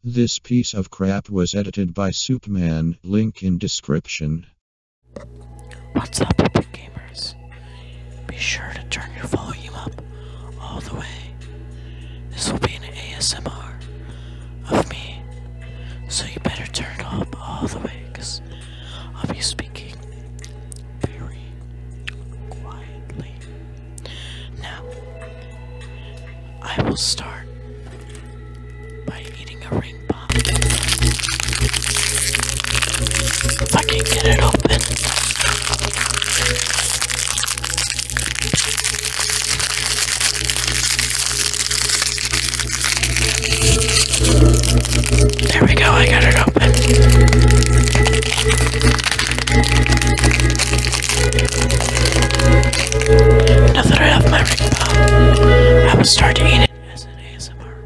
This piece of crap was edited by Superman, link in description. What's up, epic gamers? Be sure to turn your volume up all the way. This will be an ASMR of me, so you better turn it up all the way, because I'll be speaking very quietly. Now, I will start by eating a ring pop. If I can get it open. There we go, I got it open. Now that I have my ring pop, I will start to eat it as an ASMR.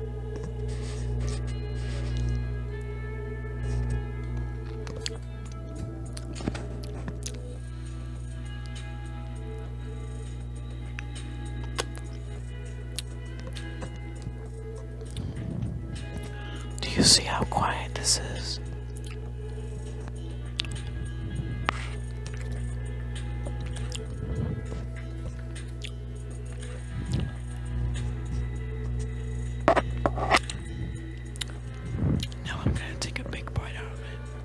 Do you see how quiet this is? Now I'm gonna take a big bite out of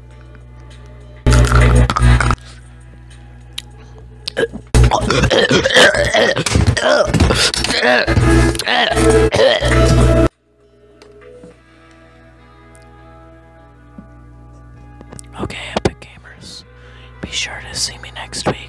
it. Okay, epic gamers, be sure to see me next week.